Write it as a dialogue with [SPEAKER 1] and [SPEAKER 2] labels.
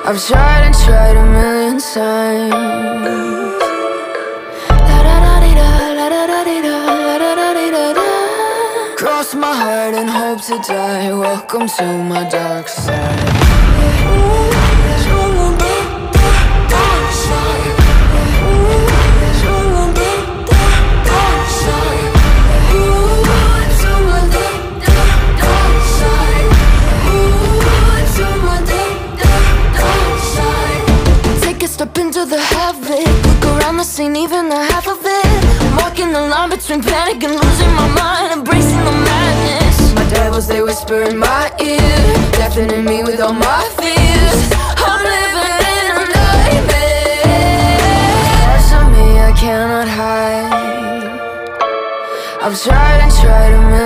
[SPEAKER 1] I've tried and tried a million times. Cross my heart and hope to die. Welcome to my dark side. Step into the havoc, look around the scene, even the half of it. I'm walking the line between panic and losing my mind, embracing the madness. My devils, they whisper in my ear, deafening me with all my fears. I'm living in a nightmare. Parts of me I cannot hide. I've tried and tried a million